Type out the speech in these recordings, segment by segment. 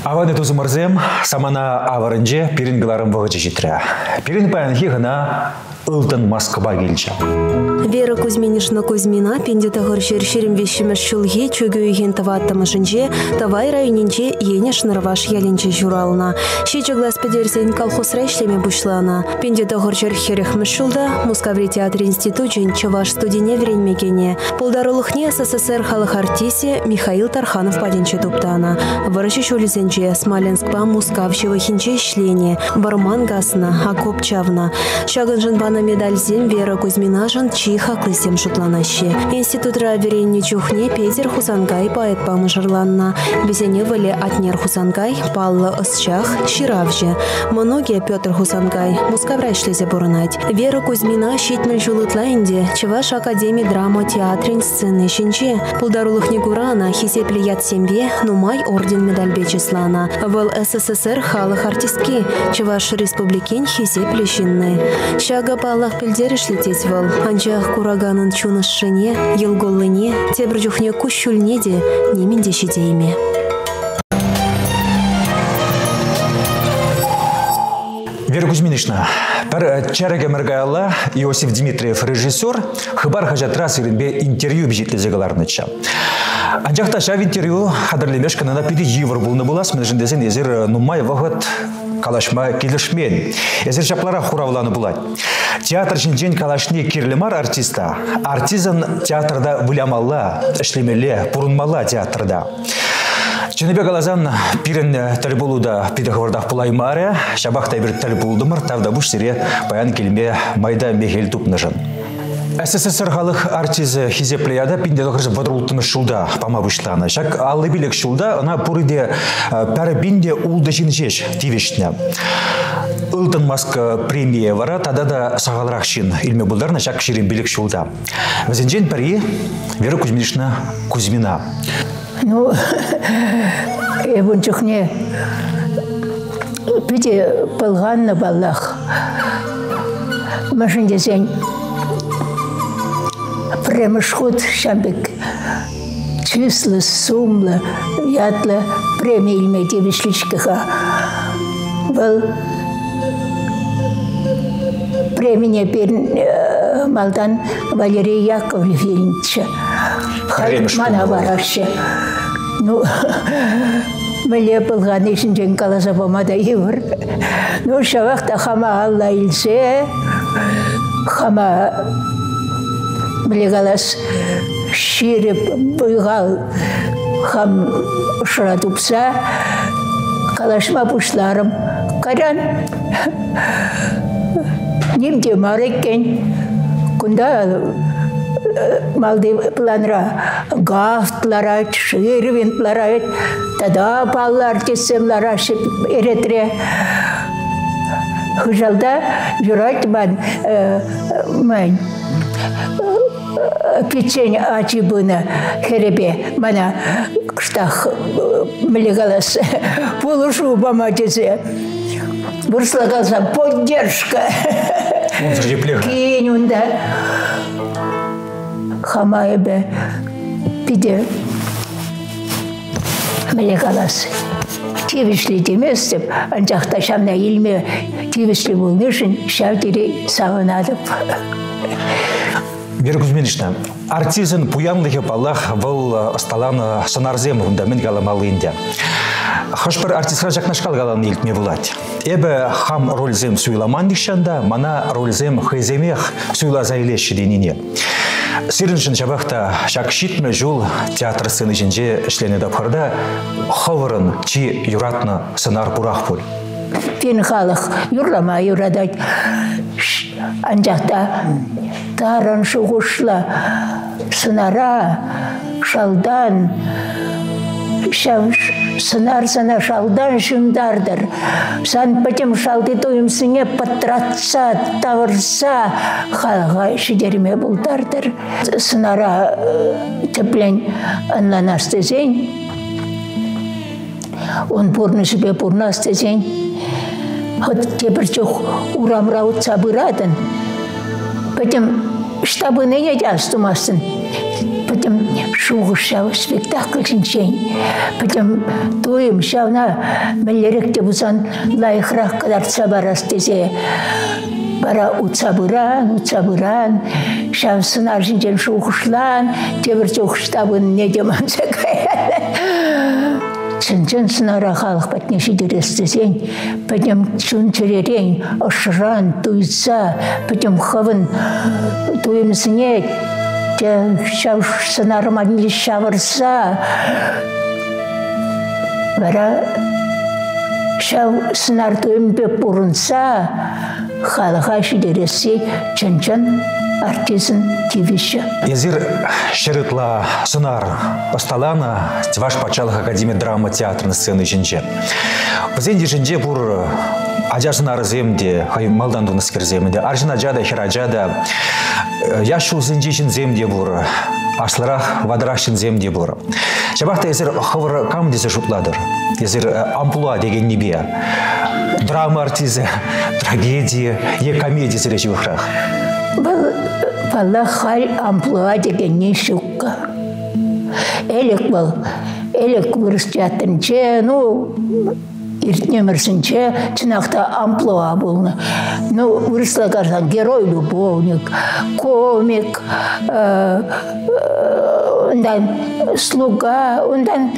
Аваны тузымырзем, самана аварынже пирингаларын вғычы житря. Пирин паянхи ғына ылтын Москва келчі. Вера Кузьминишна Кузьмина пенде тағыр шершерім вешіміш шылге чөгі үйген таваттымышынже, тавай районинче енеш нырваш яленче журалына. Шечеглас педерсен колхоз райшлеме бұшлана. Пенде тағыр шерхерехміш шылда Мускаври театр институтын чаваш студине вренмекене. Полдарулықне СССР халық артисе Михаил Тарханов паденче туптана. Варыши шулізенче Смоленскпа Мускавшевы хинче ішлене. Барман гасна, окоп чавна. Шагын бана медальзем Вера Кузьмина жан чиха клысем шутланаще. Институт раверенне чухне Петер Хусангай поэт памыжырланна. Безене выле атнер Хусангай паллы ысчах ширавже. Многие Петр Хусангай Мускаврай шлезе бурнать. Вера Кузьмина щитмель жулытлайнде Чеваш академии драма театрин сцены щенче. Пулдарулых негурана хисепле ят семье нумай орден медаль бечеслана. Выл СССР халық артистки Чеваш республикен хисепле щинны. Шага паллах пельдереш лететь выл. Анчах кураганын чунышшыне, елголлыне, тебрджухне кущульнеде, неменде шидейме. Вера Кузьминична, пар чареге мергайла Иосиф Дмитриев режиссер, хыбар хажатрас иринбе интервью бежитлезе галарныча. Анчахта шав интервью хадырлемеш канана пиди евр булны булас, менежіндесен езер нумай вағыт калашма келішмен. Езер шаплара хуравланы булать. Театр жинжен калашне кирлемар артиста. Артизан театрда вылямалла, эшлемеле, пурунмалла театрда. Чыныбек алазан пирен тіл болуда педагогдах пулаймаре, шабақтай бір тіл болдымыр, тавда бұш сире баян келме майда мехел тупнышын. СССР халық артизы хизеплеяда пиндедоғыржы вадрултымы шулда пама бұшланы. Шак аллы билек шулда, ана пұрыде пәрі бинде улды жинжеш тивешіне. Ылтын Москва премия вара, тада да сағалырақ шин илме бұлдарына шак шерен билек шулда. Візенжен пәрі Вера Кузьминична Кузьмина. Ну, ебун чухне пиде пылғанны баллах. Машин десен премешхуд шамбек числы, сумлы, ятлы премия илмейте вишличкаха. Был премия перн Малдан Валерий Яковлев Ильича. Мана барашы. Ну, мөле пылған ешін жен қаласа болмада евір. Ну, шавақта хама алла илсе, хама мөле қалас шеріп бұйғал хам ұшыратупса, қалашма бұшларым. Қаран, немде мар екен, күнда малды планра гафтлара, ширвинтлара, тада баллар тесемлара шип эретре. Хужалда журать ман печень ачибына херебе мана штах млегалас полушу баматезе. Бурслагалса поддержка. Кинюнда. Хамаебе пиде мелегалас. Тивишли деместеп, анчахта шамна илме тивишли булнышын шавдири савынадып. Вера Кузьминична, артизан пуянлығы балах выл сталаны санарзем ғындамен галамалы инде. Хошпар артистра жақнашқал галаны елтме булать. Эбі хам рользем суйламан дишанда, мана рользем хайземех суйла зайлеші деніне. Сиріншін жабақта шакшитмі жол театр сцены жінже ішлене дапқарда хавырын чи юратны сынар бұрақ бұл. Пен халық юрлама юрадать. Анжақта тарын шуғышла сынара шалдан сынар шалдан шымдардыр. Сан пәтем шалды тойымсыне патратса, тавырса, халға шидерме бұлдардыр. Сынара тіплен анланастезен, он бұрны себе бұрнастезен. Ход тепірчух урамраут сабырадын. Пәтем штабыны не жастымасын. потом шугышау спектакль шинчень. Потом туем шауна мелеректе бузан лайхрах кадарца барастезе. Бара уцабуран, шау сынар шинчен шугышлан, тебірте ұқыштабын не деман закая. Чын сынара халық пәтнеші дерестесен, потом чун черерен, ошыран, туйца, потом хавын туемсіне, шау сынарыман шавырса, бара шау сынар туембе бұрынса, халыға шидересе чын артизм тивище. Езир шерытла сынар осталана ваш пачалых академия драма театрной сцены жинче. Бізенде жинче бұр ажа сынары земде, хай малданду наскер земде, аржина жада, хирajada, яшу зинчешін земде бұр, ашларах вадрашын земде бұр. Жабақта езір хавыр кам десе шутладыр, езір амплуа деген небе. Драма артизы, трагедия, комедия зіречі бұхрақ. Валла халь амплуа деген не шукка. Элек был, элек вырастятынче, иртнемірсінче, чынақта амплуа болны. Вырысла қарсан герой-любовник, комик, ондан слуга, ондан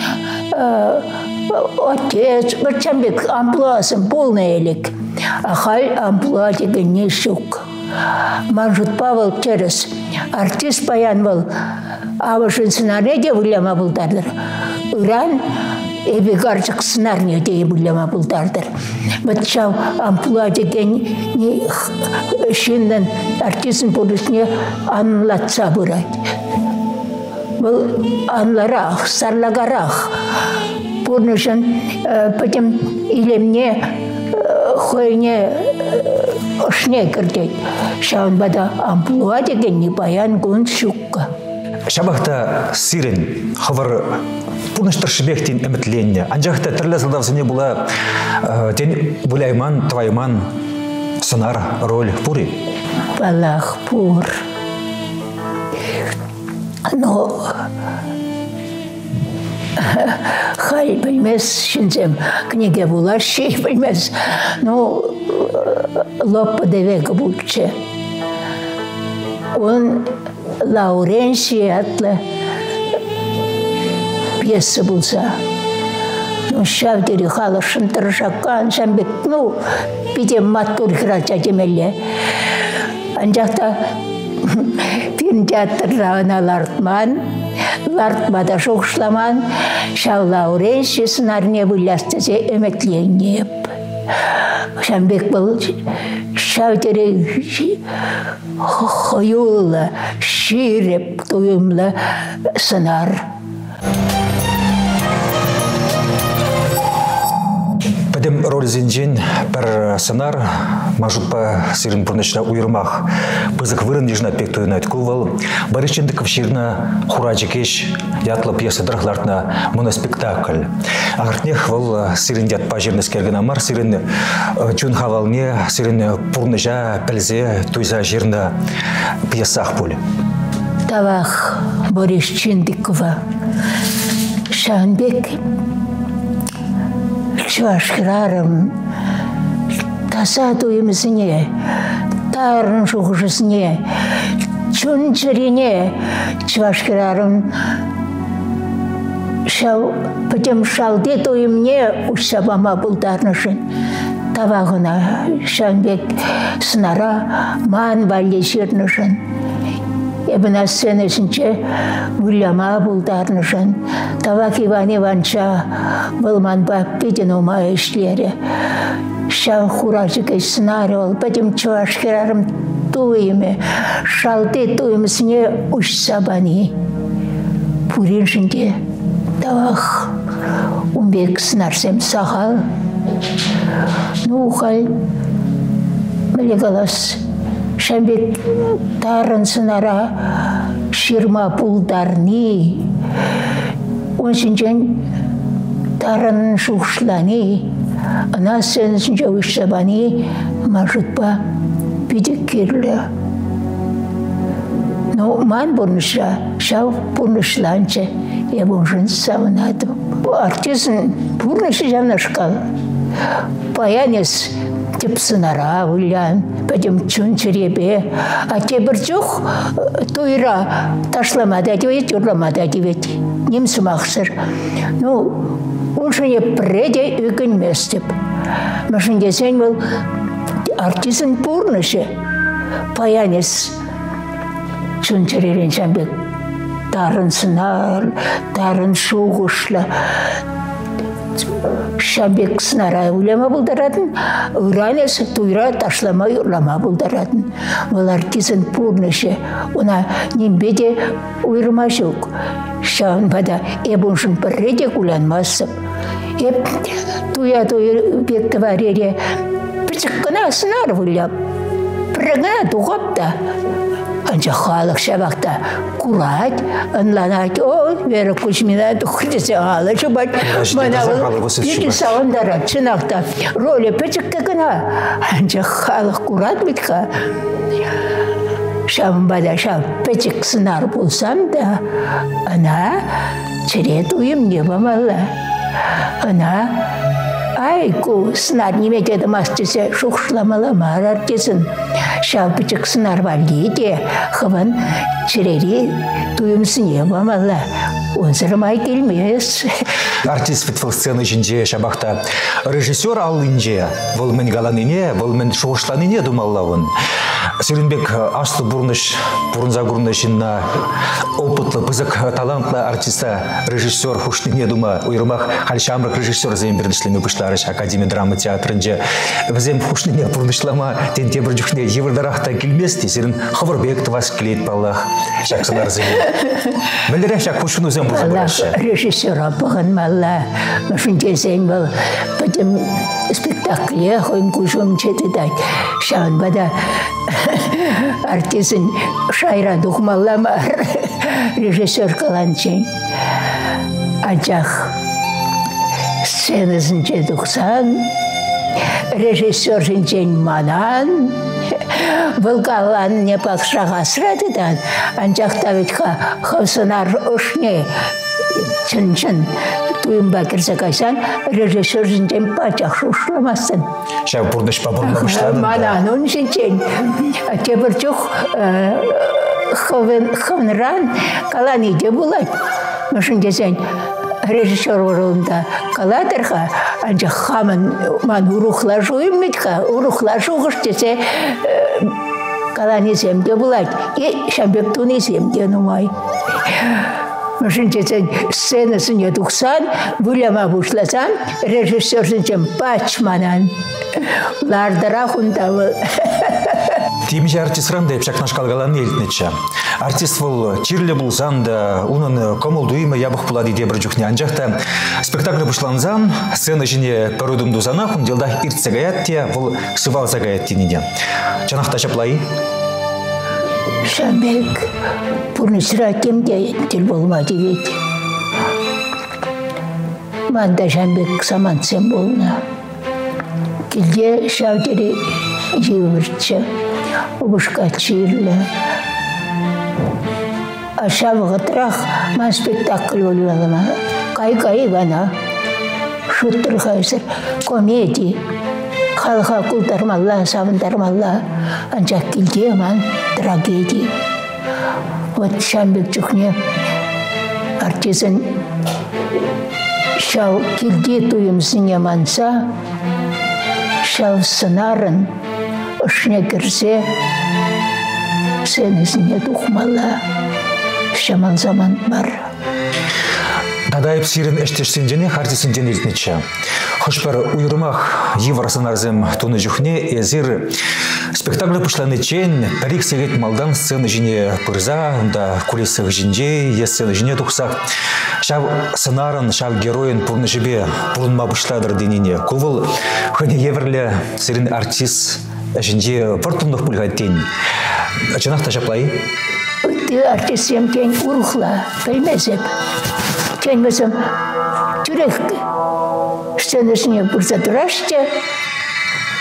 отец, бірчамбек амплуасын полный элек. А халь амплуа деген не шукка. Манжут Павел через артист паян был, а вашын сценарийде вылема бұлдардыр. Уран эбі гарчық сценарийде де вылема бұлдардыр. Вот шау амплуа деген шинден артистын полисіне анлатса бұрайды. Бұл анларақ, сарлағарақ. Бұрнышын потім илемне хойне ошне кірдей. Шаун бада амплуа деген не баян гун шукка. Шабақта сирен, хавар пуныштыр шыбектен әмітленне. Анжақта түрлі сылдавсыне була тен бұлайман, твайман, сынар, роль пури. Балах пур. Но хай білмес шинзем книге була, шей білмес. Лоппа девека бутче. Он Лауренсий атлы пьеса булса. Шавдери хала шынтырышаккан, шамбек, бидем маттур хирача демелле. Анжақта фильм театрына лартмада шоқшламан, шау Лауренсий сынарне вылястызе эметленеп. Шамбек был шавдери хойулы, ширеп туымлы сынар. Пәдем роль зенжен бір сценар, мажутпа сирен пұрнышына уйырмақ. Пызық вырын ежіна пек тойын айткувал, барышчендік вширна хурачекеш ятлы пьеса дырхлартна моноспектакль. Ағыртнех вал сирен дятпа жерні скерген амар, сирен чун хавалне, сирен пұрныжа, пәлзе, туйза жерні пьесах болі. Тавах барышчендікова. Шанбек Чувашкарым таса туемісіне, тарын шуғышысіне, чүнчірене Чувашкарым потім шалды туемне ұшсабама бұлдарнышын. Тавағына Шанбек сынара ман валде жернышын. Ебіна сценесінче вылама бұлдарнышын. Тавак Иван Иванча бұлман бап беден ома ешлері. Шау хурачык сценарий ол, потім Чувашкарым туйме, шалды туймысыне ұшсабани. Пуриншінде тавақ умбек сценарсем сағал. Ухай мелегалас. Шамбек тарын сынара ширма пулдарни, онсынчен тарын шушлани, ана сенсінче ұшсабани, мажытпа бидік керлі. Ну, ман бурныша, шау бурнышланче, я бунжын савынады. Артизм бурнышы жанашкал. Паянес тепсынара улян, пойдем чунчеребе, а те біржух туйра ташламада девет, юрламада девет, немсы мақсыр. Ну, он же не преде үгін местеп. Машин десен был артизм бурнышы, паянес чунчеререн шамбек. Дарын сынар, дарын шуғышла. Шамбек сынара үлема бұлдаратын, ұранес туйра ташламай ұрлама бұлдаратын. Ол артизм пурнышы, она нембеде ұйырма жоқ. Шауын бада ебуншын бірреде күланмасып. Еп туя бекті варере, бірчіккіна сынар ұлап, біріңа туғапта. Анча халық шабақта курать, анланать, о, Вера Кузьмина, тухрдесе алы жыбать. Манавыл, пеки сағындара, чынақта, роли печікті кіна. Анча халық курат бітка. Шабын бада шаб печік сынар болсам да, ана черет уйым не бамалла. Ана айку сынар неметеді мастесе шуқшламаламар артесін. Шалпычык сынар валгиде, хыван черери туйымсыне бамалла. Онсырмай келмес. Артист фитфыл сцены жинже шабақта режиссер алынже, бұл мен галаныне, бұл мен шоғышланыне думаллауын. Сүрінбек асты бұрынза күрнышынна опытлы, пызык талантлы артиста режиссер хушныне дума уйрымақ халшамрық режиссер зем біріншіліме бұшларыш Академия драма театрынже. Візем хушныне бұрнышлама тенте бір жүхне евірдарақта келместі, серін Хавырбекті вас келет балақ. Шақсылар зем. Білдірі шақ хушыну зем бұзы бұрашы. Режиссер апығын малла. Мүшінде зем был. Потім спектакле қойын күшім четідать. Шағын бада артизін шайра дұқмалламар. Режиссер қаланчен. Ачақ сценасын дұқсан, режиссер жінчен манан, вылғалан не пақшаға сұрадыдан, анчақта өтқа қаусынар ұшне чын-чын туйымба кірсе қайсан, режиссер жінчен пачақ шушламасын. Шау бұрныш па бұрны бұшладың? Манан он жінчен. Кебір жоқ хывныран каланиде болады. Мүшін десен, режиссер орылында каладырға, анча хамын ман урухла жуым метқа, урухла жуғыш десе каланиземде болады. Шамбек туниземде нумай. Мүшін десен, сценасыне тұқсан, вылама бұшласан, режиссер жінчен пачманан. Лардыра хундавы. Тимже артист ранда епшак нашкалгалан елтнече. Артист был чирле булсан да, унын комыл дуйма ябық пулады де бір жүхне анжақта. Спектакль бұшланзан, сцена жіне парудым дузана, хунделда иртсе гаят те, бұл сывалса гаят тенеде. Чанақта шаплай? Шамбек, пурнысыра кемде тел болмады вет. Манда Шамбек саманцем болна. Келде шаудері жевіртші. Убышка чирлі. Ашавығы тұрақ ман спектакль олуалыма. Кай-кай ғана. Шуттыр қайсыр комедия. Халға құлдармалла, савындармалла. Анчақ келде ман трагедия. Вот Шамбек жүхне артизін шау келде туйымсыне манса, шау сынарын ұшне кірсе, сенізіне тұқмала, шаман заман бар. Дадайып сирен эштешсен жене, хартисен жен елтнече. Хошпар уйрымақ еварсын арзым туны жүхне, езір спектакль пұшланы чен, парик сегет малдан сцены жіне пырза, онда кулесық жінже, сцены жіне тұқсақ. Шав сценарын, шав героин пұрны жібе, пұрынма бұшладыр деніне. Кувыл хыне еверлі сирен артист жінже пұртымдық пұлғаттен. Чынақта жаплай? Ты артист емкен ұрықла, білмезіп. Кенмесім, түрек сценасыне бұрза тұрашты,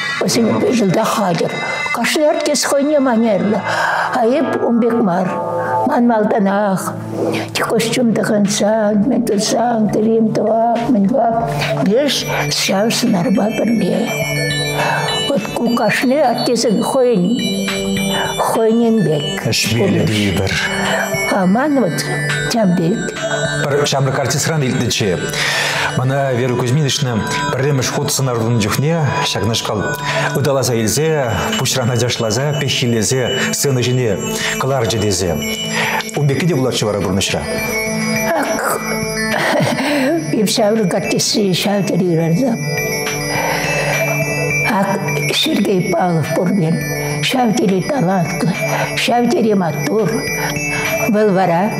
осыны жылда қадыр. Қашын артист қойне манерлі, айып умбек мар. манмалтанах, костюм тахансан, мен тусам, трим туак, мен туак, беш сейчас нарба перле. Вот кукашны артизан хойнен бек. Шмеле бибер. Аман вот тямбек. Бір шамрак артистран илтнече. Мана Вера Кузьминична біреміш ход сынардың жүхне шагнашқал. Удаласа елзе, пушрана жашлаза, пехилезе, сцена жіне, қылар жедезе. Умбекі де бұлар чывара бұрнышра? Шамрак артисты шавтерирарда. Сергей Павлов Пурбен, шавтери талантлы, шавтери матур, был вара.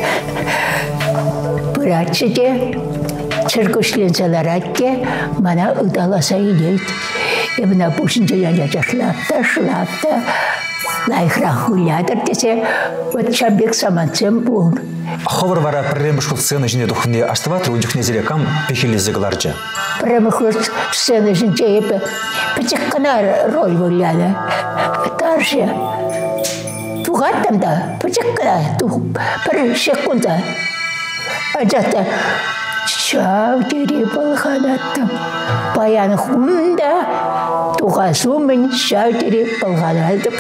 Братчеде, циркушленцеларатте, мана удаласа идет. И мына пушинче яня шлапта, лайхра гулядыр десе, вот шамбек саманцем был. Ховар вара біреміш ход сцена жіне дұхне аштыватыр, өндіхне зерекам пехилезе қыларжа. Прямых сцены жінче пачек қана роль вылляды. Тарже. Туғаттым да, пачек қана, бір секунда. Ажақта шавтері болғанаттым. Баян хумда туғасумен шавтері болғанаттым.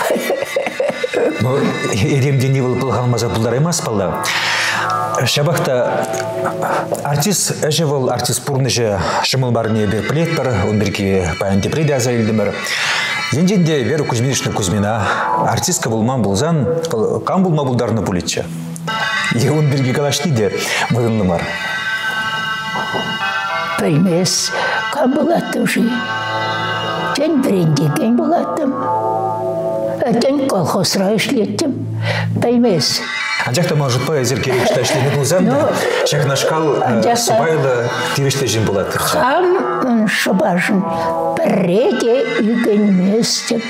Еремде не болып болғанмаза бұлдар емес балда. Шабақта артист әже бол артист пұрныжы шымыл барыне бір плет бар, он бірге баянде прейді аза елді бар. Енденде Вера Кузьминична Кузьмина артистка болман болзан, кам болма бұлдарына бұлетші. И он бірге қалашты де бұдынлы бар. Білмес, кам болаттым жи. Тен брендеген болаттым. Тен колхозра ішлеттім. Білмес. Анжақта может поэзер керек шташлығы болзан да, шақнашқал субайлы тирешті жин болады. Қам шыбажын бірреде үйгенмес деп.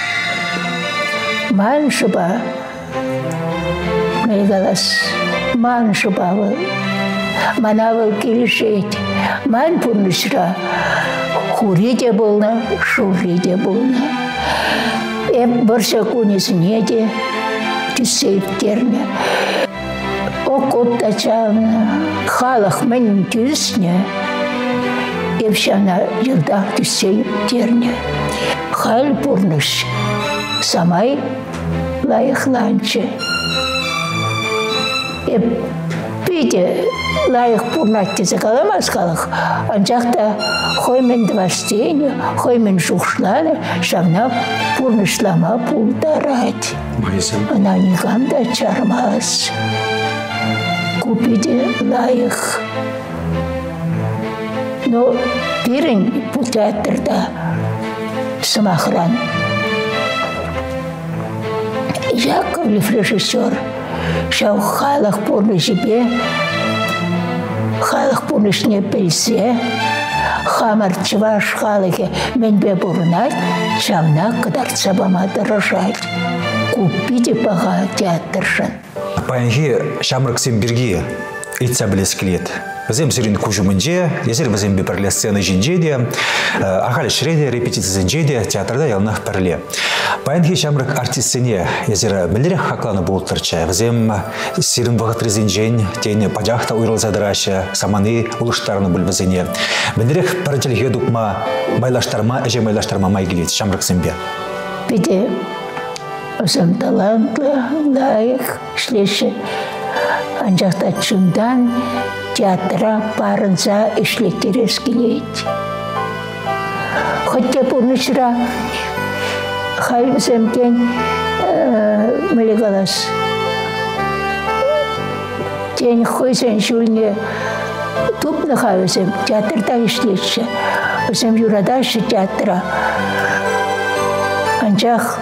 Ман шыба, мейгалас, ман шыбавыл, манавыл келешет, ман пұрнышыра, хуреде болна, шуреде болна. Бірші көнесіне де, түсептеріне. Окопта чағына, халық мен түсіне, Евшана жылдақ түсептеріне. Хал пұрныш, самай лайықланчы. Пейде лайық пұрнатты зақаламас халық. Анжақта хоймен двастені, хоймен жуқшланы, шағна пұрнышлама пұлдарады. Ана никамда чармас. Купиде лайық. Но бірін бұл театрда самахран. Яковлев режиссер. Шау халық пұрны жібе, халық пұрнышне білсе, хамар чываш халығы менбе бұрынат, шамна қыдарца бама дырыжат. Купиде баға театршын. Паянхи шамрыксен бірге етса білес келет. Візем сирин күжімінде, езір візем бе бірле сцена жинже де, ағал шіреде, репетициясынже де театрда ялнақ бірле. Паянхи шамрык артистсене езір білдері хақланы болттырча. Візем сирин вағыт резинжен, тейні падяқта уйрылзадырашы, саманы ұлыштарыны бүлбізіне. Білдері парачелге дұқма, майлаштарма, әже майлаштарма май келет шамрыксен бе. Біде өзім талантлы, лайық, шлеші. Анжақта чундан театра барынса ішлеттерес келет. Хотя бұрнышыра халімсемкен мүлігалас. Тен хойсен жүліне тупны халімсем театрда ішлетші. Өзім юрадашы театра. Анжақ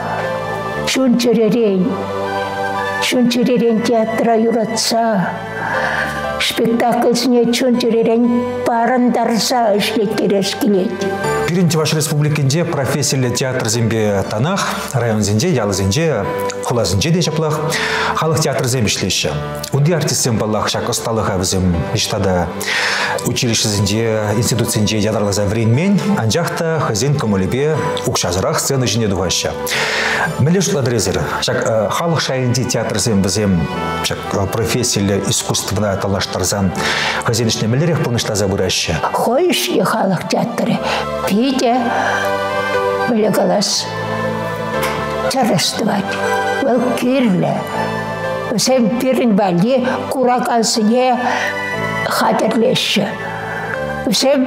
шунчеререн театра юратса, спектакльсіне чөнчеререн парандарса ішлет кереш келет. Пиринти ваш республикинде профессиялы театр зембе танах, район зенде, ялы зенде, хула зенде де жаплах, халық театр зембе шлеща. Унди артистен баллах шак осталыға візім иштада училище зенде, институт зенде ядралаза времен, анжақта хазин комолебе укшазырақ сцена жіне дуғаща. Міле жутладырезір, шак халық шайынде театр зембе зем, шак профессиялы искусствына талаштарзан хазинышне мілерек пылнышта забыраща. Хойш и халық театры. Пите, были голос царствовать, был кирле. Всем пирин бали, куракансыне хатерлеші. Всем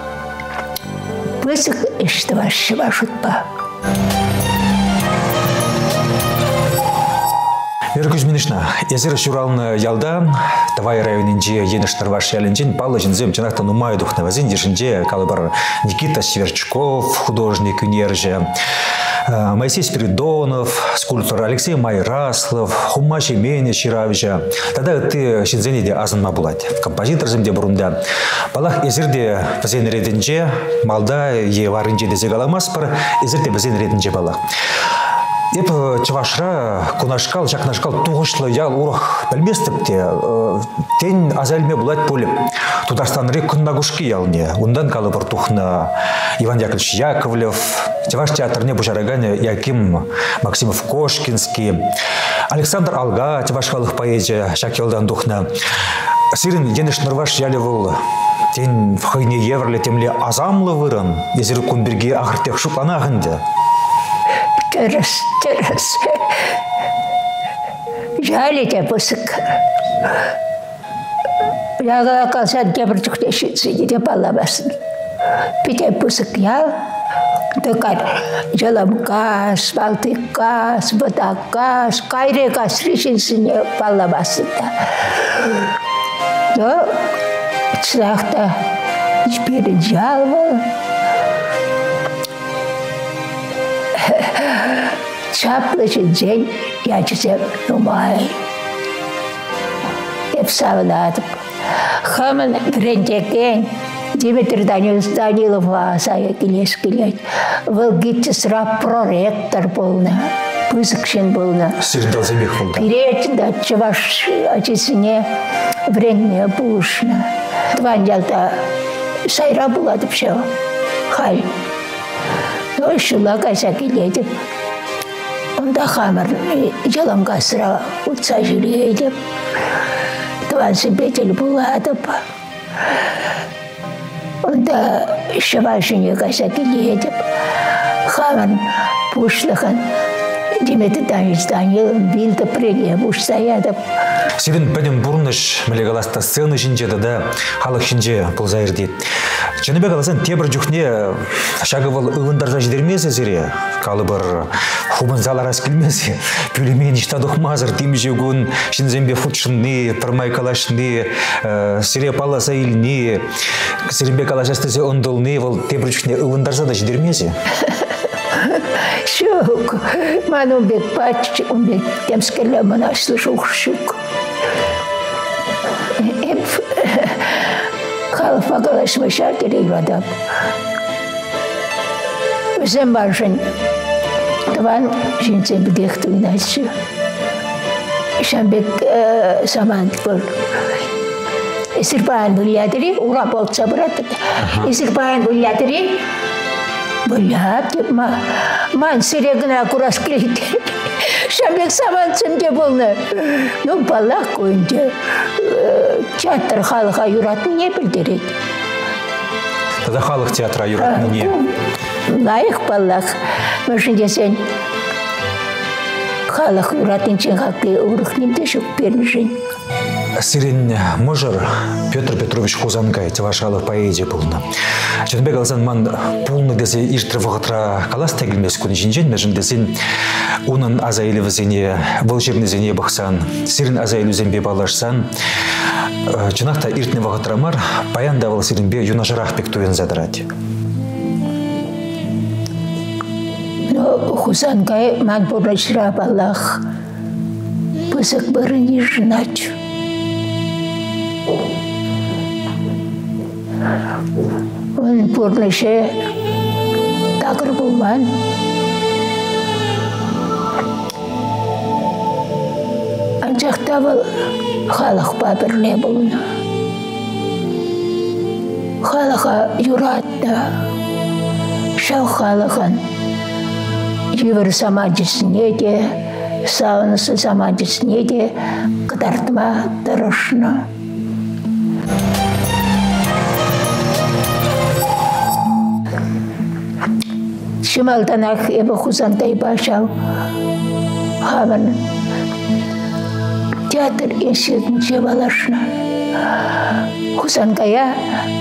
пысық іштівашы вашутпа. Вера Кузьминична, езер шуралны ялда, Тавай районинде еніштір ваш ялінжен, палы жінзем чынақта нумай дұхнавазин, дешінде калыбар Никита Сверчков, художник Унерже, Моисей Спиридонов, скульптор Алексей Майраслов, Хумачи Мене Чиравича. Тогда ты шинзенеде азынма булать. Композитор земде бурунда. Балах езерде бізен редінже, малда еварынже дезе галамаспыр, езерде бізен редінже балах. Еп чывашра, кунашкал, жакнашкал туғышлы ял урах білместіпте, тен азалме булать поліп. Тударстан рек күннагушки ялне. Ундан калы бір тухна Иван Яковлевич Яковлев, Чеваш театрне бушарагане Яким Максимов Кошкинский, Александр Алга, Чеваш халық поэзия, Шакелдан духна. Сирин енеш нырваш ялевыл. Тен в хайне еврле темле азамлы вырын, езір күнберге ағыртек шупланағынды. Терес. Жалите пысык. Яға қалсан кебір жүктешінсі, де балабасын. Пите пысык ял, дұқар жаламкас, балтықас, бұтақас, қайрекас решінсіне балабасында. Но цылақта ішперін жалвы. Çaplı çinçen yaşasam numay. Hep savladım. Hemen prendeken Дмитрий Данилов сая келет. Был гитте сра проректор полна. Пысыкшен полна. Сирдал замех полна. Перед да чеваш отисне время пушна. Тванялта сайра была да все. Халь. Ну еще лагайся келет. Онда хамар жаламга сра утса жилейдеп. Твансы бетел буладып. Онда шавашыне кайса келедеп. Хамар пушлыхан. Диметі Даниловым билді преге бұшсаядып. Сирин пәдім бұрыныш мілегаласта сцены жинжеді да халық жинже бұл зайыр дейді. Чыныбек аласан тебір жүхне шағывал ұвындарда жидермесі зіре. Калы бір хубын залар аскілмесі. Пүлімен іштадық мазыр демжегін, шинзембе футшынны, пырмай калашны, сире паласа илні, сиринбек алашастызе ондылны, тебір жүхне ұвындарда да жидермесі. Шук, ману бек пач, он бек темскеле мана слышал шук. Эп халфа галашма шакери вадап. Үзем баржын таван жинцем бегехту иначе. Шамбек саман был. Исирбан был ядри, ура болца брат. Исирбан был ядри. Бөләп деп ман сирегіна құрас келейді. Шамбек саман цымде болны. Ну, балақ көйінде театр халыға юратын не білдереді? Тада халық театра юратын не? Лайық балақ. Мүшінде сен халық юратын чен хақы ұрықнемде шық бермішін. Сирин можыр Петр Петрович Хузангай, ваш халық поэзия болны. Чынбек алсан ман полны десе иштір вағытра қалас тәгілмес күн жинжен, мәжін десен оның азайлы візене, бұл жеріне зене бұқсан, сирин азайлы зенбе балашсан, чынақта иртіне вағытра мар, паян давал сиринбе юнашарақ бек туен задырады. Хузангай ман борашыра балақ, пысық барын ежінат. Он пурныше тагыр булман. Анчакта был халық бабірле болуна. Халыға юратты. Шау халығын евір самаджысыне де, сауынысы самаджысыне де қыдартма дұрышны. Шымалданақ ебі хузандай башау хавын театр институтын балашына. Хузангая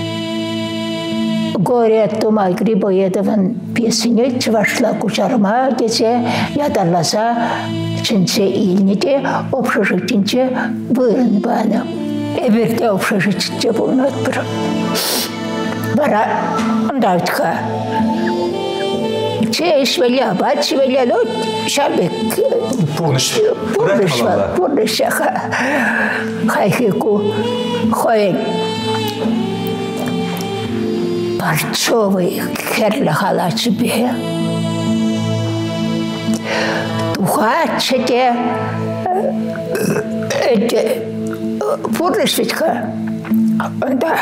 Горе Тумай Грибоедовын песіне чывашла кучарма десе, ядарласа чынче илнеде общежитинче бұрын баны. Эберде общежитинче болмат бір. Бара дайтқа. Че швеля, бат швеля, лот шабек. Пурныш. Хайхику хоен. Парчовый херлі халачы бе. Тухачы де пурныш ветка. Да.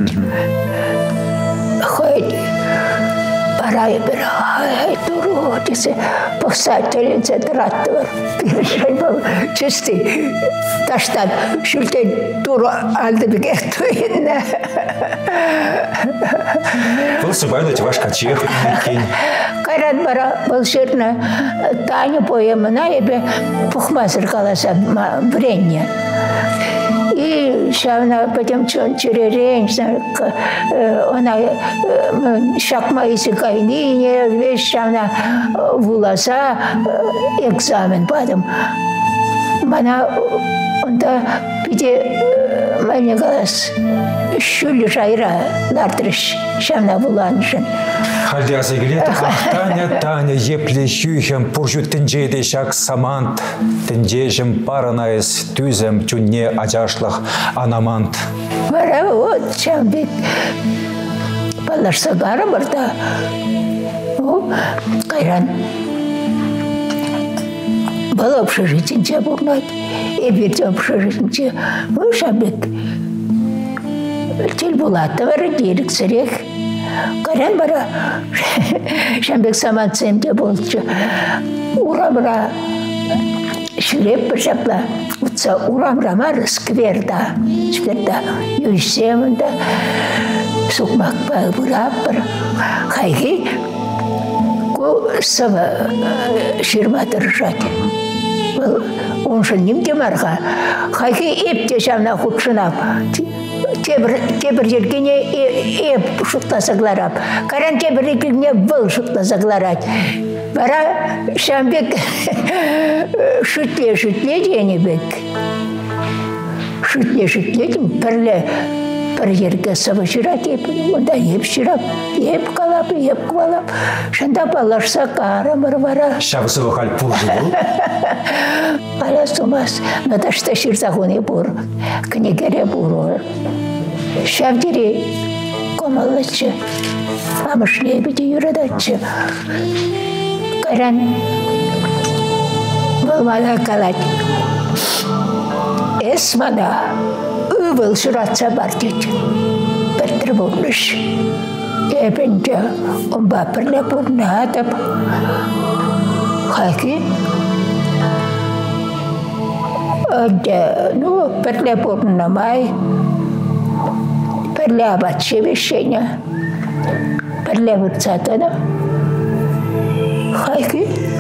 Хоен. Барай бір дұру десе пақсателен центраты бар. Перешай бұл чисты таштан шүлтен дұру алды бігер тойынна. Бұл сыбайлы ваш качех. Қайрат бара бұл жерні Таня поемына ебе пұхмазыр қаласа вренне. И шавна потом черерень, она шакма иси кайнине, весь шавна вуласа экзамен падам. Мана онда биде мәне қалас шүлі жайра лартрыш шавна вуланышын. Халде азегілет, Таня епле шүйхем пұржу тінжейде шак самант, тінжейшім паранайыз түзем чүнне ажашлық анамант. Бара вот шамбек балашса гары барда. Қайран бала общежитинче болмайды. Эберде общежитинче шамбек тел болады бары дерік сірек. Қайран бара шамбек саманцемде болчы. Урамра шүреп бір жапла. Утса урамрамар скверда. Скверда юйсемында. Сукмак баг бұрап бір. Хайги ку сава ширматыр жаты. Оншын немде марға. Хайги епте жамна худшынап. Тебір жергене еп шуқтасагларап. Каран тебір екіліне бұл шуқтасагларат. Бара шамбек шүтле дені бек. Шүтле дем пірлі бір жерге сывы жират еп. Онда еп жирап, еп қалап, еп қуалап. Шында балашса қарамыр бара. Шабысығы қал пұржы бұл? Ала сумас, надашта ширзағыны бұр, кінегере бұр. Шавдері комалачы, амышле беді юрадачы. Қаран болмала қалад. Эсмана үбіл сұратса бар деді. Бәттір болмыш. Эбінде ұмба бірлі бұрны атып. Қайки? Бірлі бұрны май. Бірлі абат шебешене. Бірлі бұрцатыны. Хайки,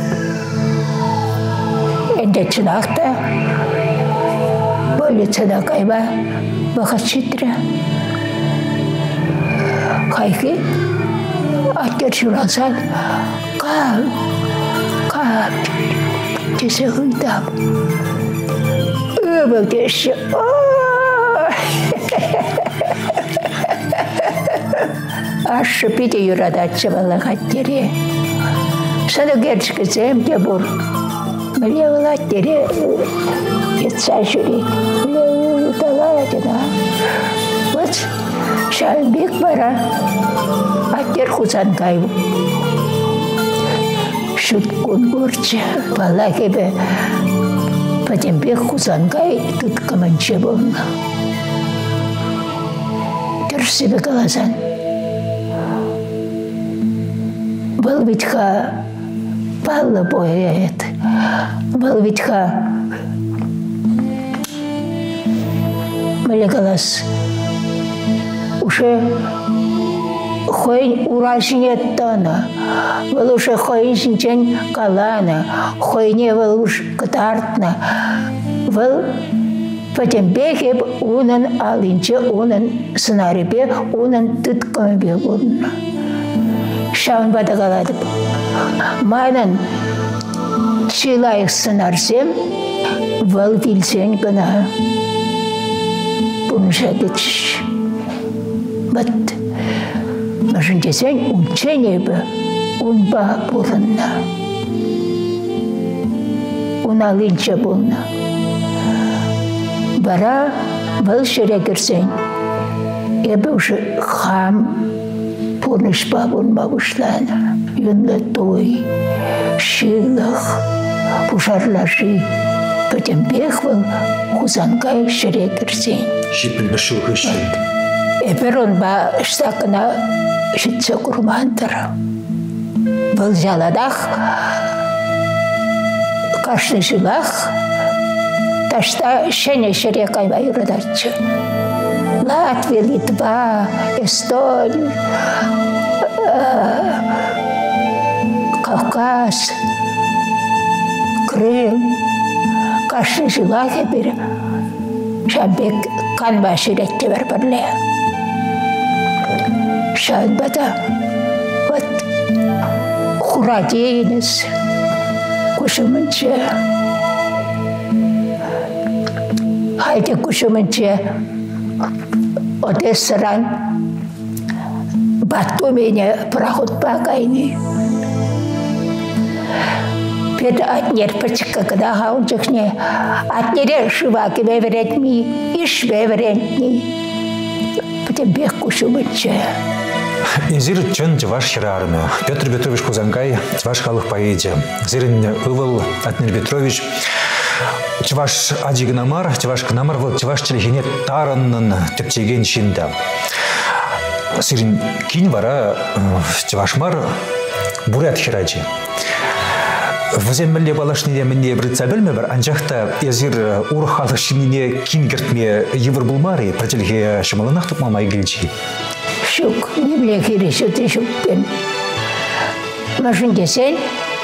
энде чынақта, больницада кайба, бақат шетірі. Хайки, аттер шуралсан, қап, десе ғылдап. Өбіл деші, ашы педе юрадатшы балағат дере. Шаны герчкізем де бұр. Міле олат дере етса жүрек. Міле талай дина. Вот Шамбек бара, аттер Хузангай. Шуткун горча, бала кебе, Патембек Хузангай тут каманче болна. Терсибе каласан. Был ведьха палла бояет, был ведьха Малегалас уже хой урашнет тона, был уже хой синчен калана, хой не был уж катартна, был Патембеке унан алинче унан сценарипе унан тытками бегудна. Шаун бадагаладып. Майнан чилайық сценарсем, вал вилсен гына. Бұнша кетшіш. Бат, машын жесен унчене бі, унба болынна. Уналинче болна. Бара вал шере кірсен. Ебі уже хам Порныш бабун бабушлана, юнла той, шилах, пушарлаши, потом бехвал, Хузангай шерекерсень. Шипельна шухышын. Эперон ба штакана шитсе курмантара. Был заладах, кашны шилах, ташта шене шерекай байрадача. Латвия, Литва, Эстония, Кавказ, Крым, Кашны жилахе бир, Шамбек канбаши ретте берберле. Шанбата, вот хурадейнес, кушуманче, хайде кушуманче, Одессаран, Батумине проход пакайни. Пед отнер пачка, когда хаунчахне, отнере шиваки веверетни, иш веверетни. Потом бег кушумыче. Зир чын чываш хирарны. Петр Петрович Хузангай чываш халық поэдия. Зирин ывыл Атнер Петрович чываш адигнамар, чываш кнамар, вот чываш челехине тараннын тептеген шинда. Сирин кин вара чывашмар бурят хираджи. Ваземмелле балашнине менне бритса бөлме бар, анжақта езир урхалы шинине кин гертме евр булмари, пателге шамаланақ тұпмамай келчи. Шук, не блекири, что ты шук пен. Машин десен,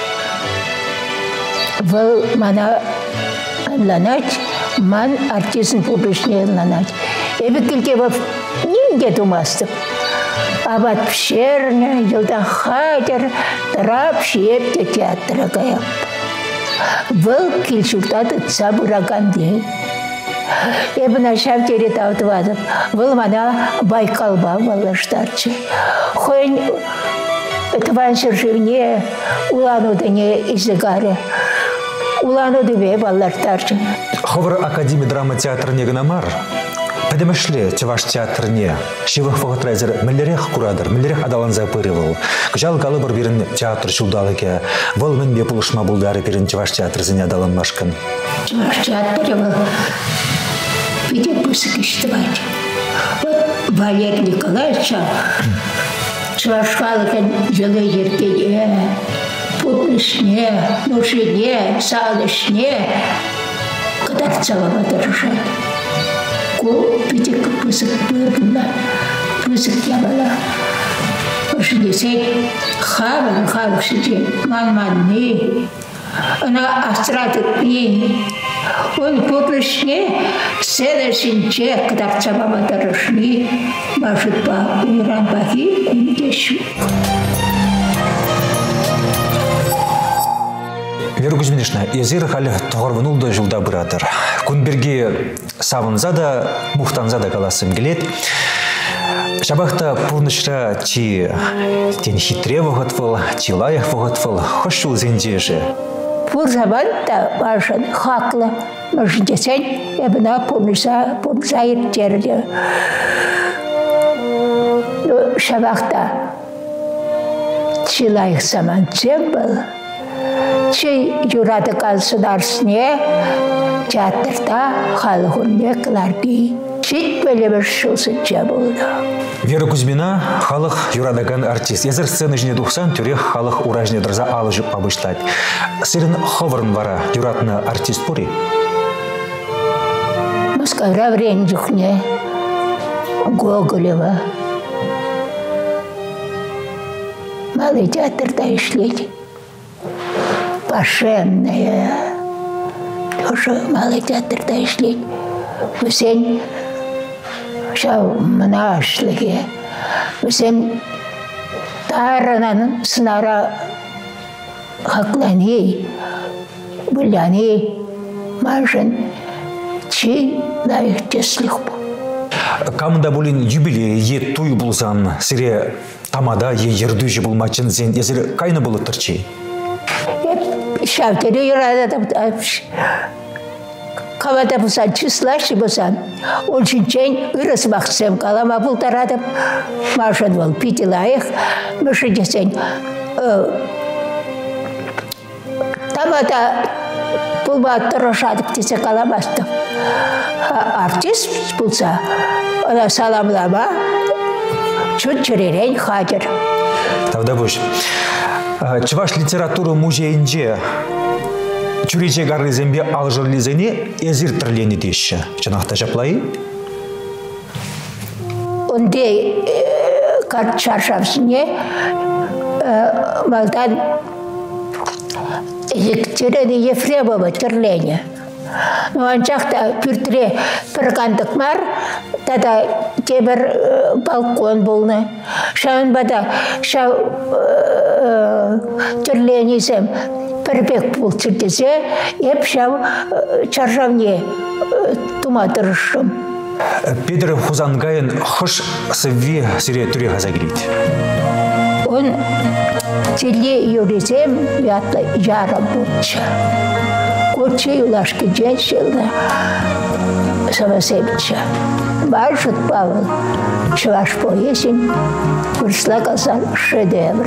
вал мана ланать, ман артизм публичный ланать. Эбі келге бап нинге думастып. Абат пшерня, елдан хадер, трап шепте театра гаяп. Вал келшуктады цабураганды. Эбі нашав терет аутывадып. Вал мана Байкалба балаштарчы. Хойн тваншыр живне улануды не изыгаре. Улануды бе балаштарчы. Ховыр Академия драма театр негнамар. Пәдемешле чываш театрне, шивых фототрайзер миллерех курадыр, миллерех адалан запырывал. Кжал галы бір берін театр шулдалыке, вол мен бе пулышма булдары берін чываш театр зіне адалан машкан. Чываш театр был пиде пысык иштывать. Вот Валерий Николаевич чываш халыкен жылы еркеге, путлышне, нушине, салышне, кадарцалама дырышат. Пидик пысык бұрынна, пысык ябала. Ошындесек, халық шыжен, ман-манны, ана астрадық бейін. Ол пұтлышне, селешінче кадарцалама дырышны, башытпа, ұйран бақи, үндешу. Вера Кузьминишна, езир халі тұғырвынулды жылда бұратыр. Күнберге савынза да, мұқтанза да қаласым келет. Шабақта пұрнышра чи тен хитре вғытвыл, чи лайық вғытвыл, хош жыл зендежі. Пұрзабан да башын хақлы. Может, десен, я бы на помнisa иртерли. Ну, шабахта. Чилайх саман был. Чей юрады государственне театрда халыгунне кларби. Чит бөлебір шылсы болды. Вера Кузьмина халық юрадаган артист. Езір сцены жіне дұқсан түрек халық уражне дырза алыжып пабыштать. Сирин ховырын вара юратны артист пури? Москвара время духне Гоголева. Малый театрда ишлить. Пашенная. Тоже малый театрда ишлить. Усень шау мнашлыге. Усень таранан сынара хаклани, буляни, мажен, чи лайх теслих бу. Камда булин юбилей е туй булсан, сире тамада е ердүжі булмачын зен, езір кайны булы тұрчи? Шавтері юрадатып, кавада бұсан, числашы бұсан. Ол жинчен үріс мақсым қалама бұлтарадып, машын бол пити лайық, мүші десен. Тамада бұлба тұрышадып десе қаламастым. Артист бұлса, она саламлама, чүт жүререн хадыр. Тавда бұш. Чываш литература музейінде чүречек арызембе алжырлизене езір тірлені деші. Чынақта жаплайы? Онде чаршавсыне малдан Екатерина Ефремова тірлені. Но анчақта пүртіре піргандық мар, тада темір балкон болны. Шауын бада шау тірленізем пірбек бұл түрдезе, еп шау чаршавне тумадырышым. Педер Хузангайын хыш сывве сире түре ғаза келейді. Он теле юрезем ятла жарам бұлча. Коче юлашки женщина самосебича. Маршут Павел, чуваш поесень, курсла казал шедевр.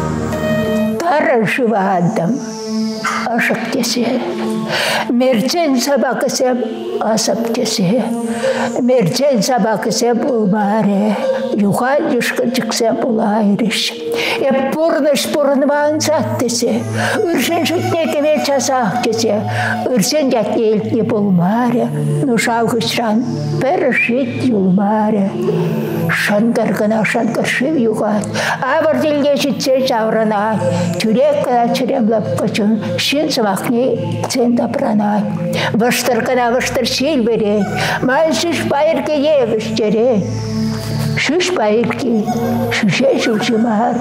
Тара жива аддам, ашак тесе. Мерчен собакасем асап тесе. Мерчен собакасем улбаре. Юхан юшкачыксем улайриш. Я пурныван саттесе. Үрсен шутнекеме часақ тесе. Үрсен ятнелтне булмаре. Нушауғышран перешит юлмаре. Шангаргана шангаршив югат. Авар дилге житсе жавранай. Тюрек када чыремлап качын. Шин самахне цента пранай. Ваштаркана ваштар сил берет. Мальшиш пайырке евіштерет. Шуш пайырке, шуше шушимар.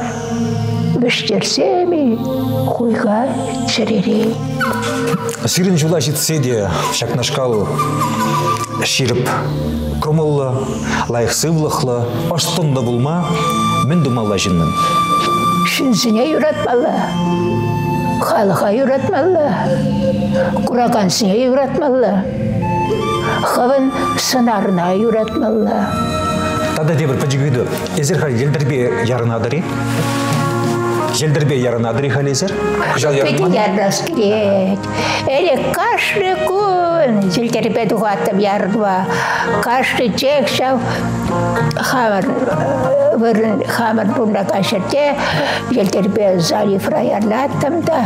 Вештерсеми хуйга чаререй. Сирин жула житседе шак на шкалу ширіп көмыллы, лайықсывлықлы, аштында бұлма, мен думалла жиннің. Шинсіне юратмалла, халыға юратмалла, құрағансіне юратмалла, хавын сынарына юратмалла. Тада дебір пәжігүйді, езір хал елдірбе ярынадыры? Елдірбе ярынадыры хал езір? Петі ярнас керет. Әлі қашты күн, елдірбе дұғаттым ярынва. Қашты чек шау хамыр бұнда қашырте, елдірбе залифра ярлаттым да,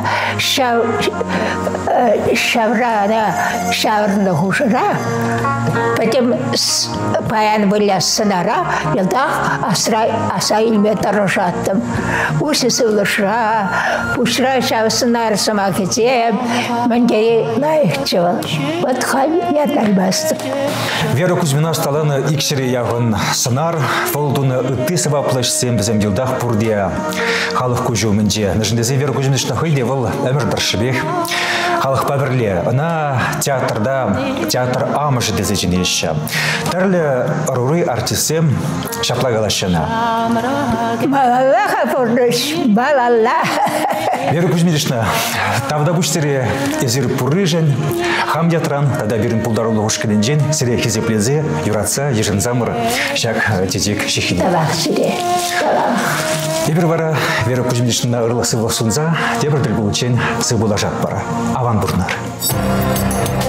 шаврана шаврында хушыра. Потім паян бұлля сынара, елдақ аса илме тарышаттым. Усы сылышра, пушра шав сынар сама кетем, мәнгері лайықчывал. Вот хал ярлай бастым. Вера Кузьмина сталаны икшіре яғын сынар, фолдуны үтті сабаплашсем бізем елдақ пұрдия халық көжу мінже. Нәжіндезе Вера Кузьминашна хыйде вал әмір дұршыбек. халық пабірле, она театр амышы дезечіне еші. Тәрлі руры артисем шаплагалашына. Малалаха пордыш, малалла. Вера Кузьминична, тавда бұштері езір пұрыжен, хам ятран, тада бірін пұлдарулы ұшкіленжен, сіре хезеплезе, юратса, ежін замыр, шак тезек шехіне. Табақ сире, табақ. Ебір бара Вера Кузьминична ұрлы сывлық сұнза, дебір діл бұлычен сывбұла жат бара. Аван бұрнар.